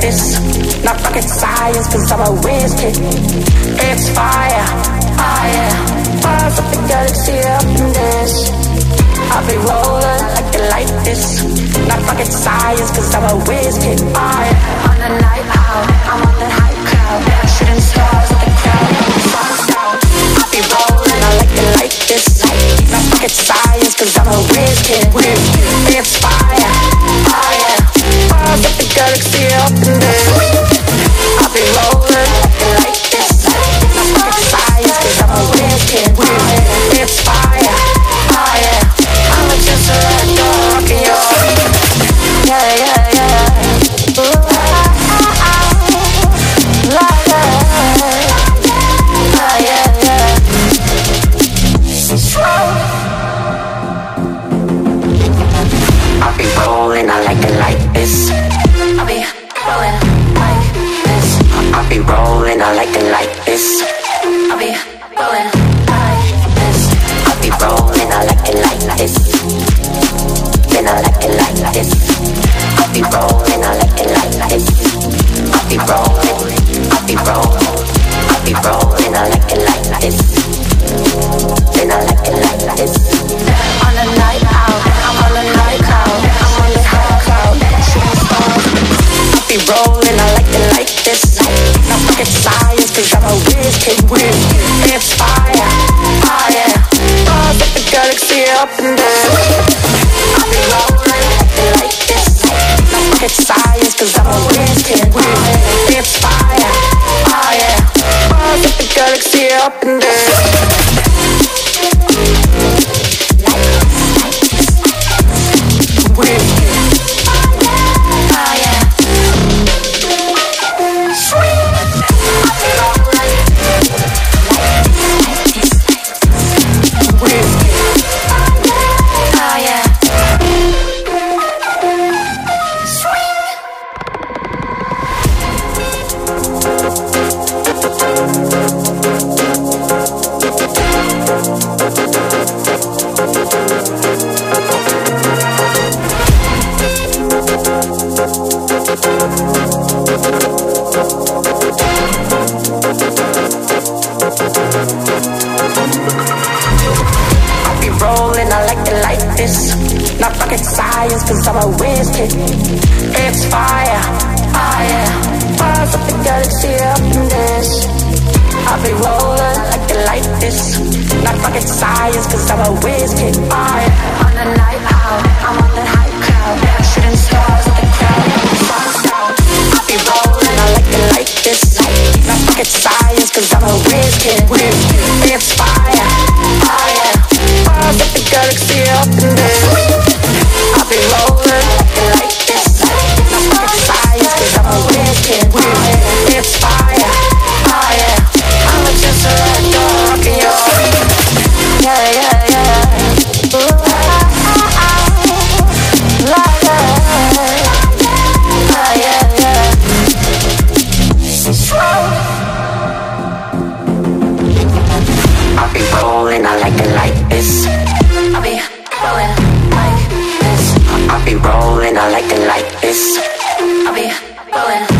this. Not rocket science, cause I'm a whiz kid. It's fire, fire. Bars up the galaxy up in this. I'll be rolling like you like this. Not rocket science, cause I'm a whiz kid. Fire. On the night out, I'm on that high cloud. Shooting stars at the crowd, sun's out. I'll be rolling, I like this. Not rocket science, cause I'm a whiz kid. It's fire, fire. Bars up the galaxy up in this. I'll be rolling like this. Not rocket science, cause I'm a whiz kid. It's fire, fire. I'm just a red dog in your yeah, yeah, yeah. Ooh, yeah, yeah. I'll be rolling, I like it like this. I'll be rolling like this. I'll be rolling, I like it like this. I'll be rolling like this. I'll be rolling, I like it like this. Then I like it like this. I'll be rolling, I like it like this. I'll be rolling, I'll be rolling, I'll be rolling, I like it like this. Then I like it like this. On the night out, I'm on the night cloud. I'm on the high cloud, shooting stars. I'll be rolling, I like this. Not rocket science, cause I'm a whiz kid. It's fire, fire. Bars up the galaxy up in there. I'll be rolling like this. Not rocket science, cause I'm a whiz kid. It's fire, fire. Bars up the galaxy up in there. Not rocket science, cause I'm a whiz kid. It's fire, fire. Bars up the galaxy up in this. I'll be rolling like you like this. Not rocket science, cause I'm a whiz kid. Fire. On the night out, I'm on that high cloud. Shooting stars at the crowd, sun's out. I'll be rolling, I like this. Not rocket science, cause I'm a whiz kid. It's fire, fire. Bars up the galaxy up in this. I'll be rolling like this. Not rocket science, cause I'm a whiz kid. It's fire, fire. I'm just a red dog in your yeah, yeah, yeah. Ooh, yeah, yeah. I'll be rolling, I like it like this. I'll be rolling like this. I'll be rolling, I like it like this. I'll be rolling.